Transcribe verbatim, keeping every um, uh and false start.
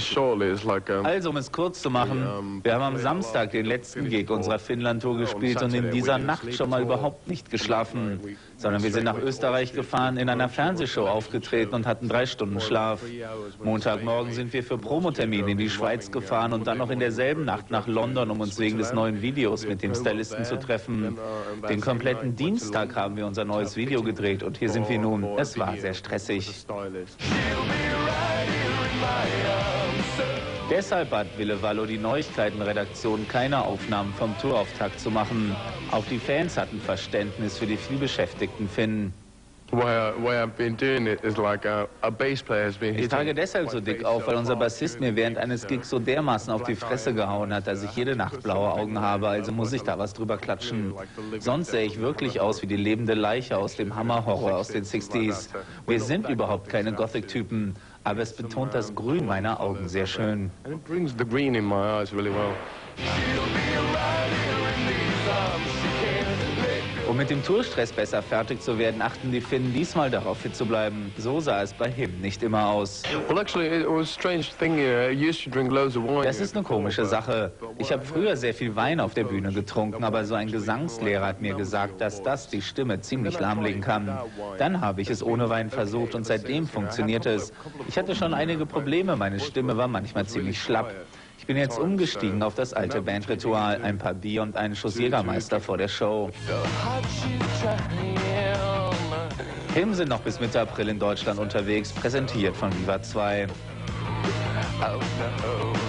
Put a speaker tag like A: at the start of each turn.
A: Also, um es kurz zu machen, wir haben am Samstag den letzten Gig unserer Finnland-Tour gespielt und in dieser Nacht schon mal überhaupt nicht geschlafen, sondern wir sind nach Österreich gefahren, in einer Fernsehshow aufgetreten und hatten drei Stunden Schlaf. Montagmorgen sind wir für Promotermine in die Schweiz gefahren und dann noch in derselben Nacht nach London, um uns wegen des neuen Videos mit dem Stylisten zu treffen. Den kompletten Dienstag haben wir unser neues Video gedreht und hier sind wir nun. Es war sehr stressig. Deshalb bat Ville Valo die Neuigkeitenredaktion, keine Aufnahmen vom Tourauftakt zu machen. Auch die Fans hatten Verständnis für die vielbeschäftigten Finnen. Ich trage deshalb so dick auf, weil unser Bassist mir während eines Gigs so dermaßen auf die Fresse gehauen hat, dass ich jede Nacht blaue Augen habe, also muss ich da was drüber klatschen. Sonst sähe ich wirklich aus wie die lebende Leiche aus dem Hammer-Horror aus den sechziger. Wir sind überhaupt keine Gothic-Typen, aber es betont das Grün meiner Augen sehr schön. Um mit dem Tourstress besser fertig zu werden, achten die Finnen diesmal darauf, fit zu bleiben. So sah es bei Him nicht immer aus. Das ist eine komische Sache. Ich habe früher sehr viel Wein auf der Bühne getrunken, aber so ein Gesangslehrer hat mir gesagt, dass das die Stimme ziemlich lahmlegen kann. Dann habe ich es ohne Wein versucht und seitdem funktioniert es. Ich hatte schon einige Probleme, meine Stimme war manchmal ziemlich schlapp. Ich bin jetzt umgestiegen auf das alte Bandritual, ein paar Bier und einen Schuss Jägermeister vor der Show. Him sind noch bis Mitte April in Deutschland unterwegs, präsentiert von Viva zwei.